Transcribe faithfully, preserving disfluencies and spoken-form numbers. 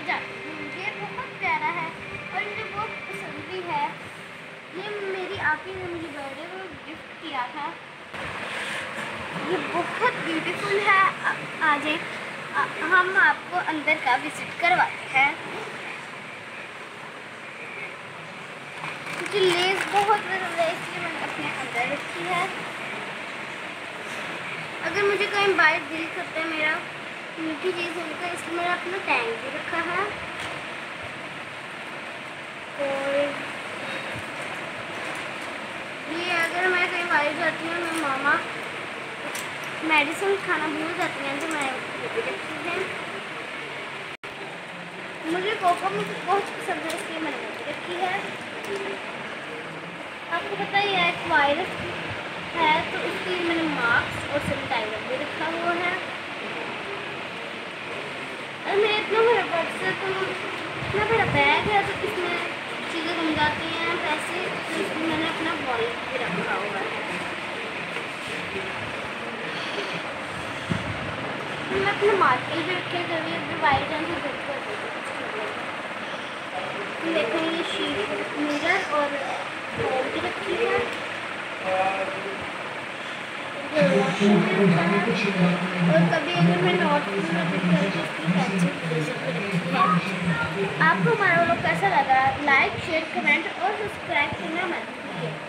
जाती हूँ। ये बहुत प्यारा है और मुझे बहुत पसंद भी है। ये मेरी आपी ने मुझे बर्थडे को गिफ्ट किया था। ये बहुत ब्यूटीफुल है। आज हम आपको अंदर का विजिट करवाते हैं। मुझे लेस बहुत पसंद है इसलिए मैंने अपने अंदर रखी है। अगर मुझे कहीं बाहर दिल करता है मेरा मीठी चीज़ होने का, इसलिए मैंने अपना टैंक भी रखा है। और ये अगर मैं कहीं बाहर जाती हूँ, मेरी मामा मेडिसिन खाना भूल जाती हैं तो मैं ये भी रखती है। मुझे कोको मुझे बहुत पसंद है इसलिए मैंने वो भी रखी है। आपको पता ही है एक वायरस है तो इसके लिए मैंने मास्क और सैनिटाइजर भी रखा हुआ है। और मेरा इतना बड़ा बॉक्स है तो इतना बड़ा बैग है तो इसमें चीज़ें गुम जाती हैं पैसे, तो इसमें मैंने अपना वॉलेट भी रखा हुआ है। मैं अपना मार्केट भी रखे कभी अगर वाइट रंग से जरूरत है। देखो ये शीट मिरर और फोन भी रखी है। और कभी अगर मैं नोट आपको हमारा लोग कैसा लगा, लाइक शेयर कमेंट और सब्सक्राइब करना मत भूलिए।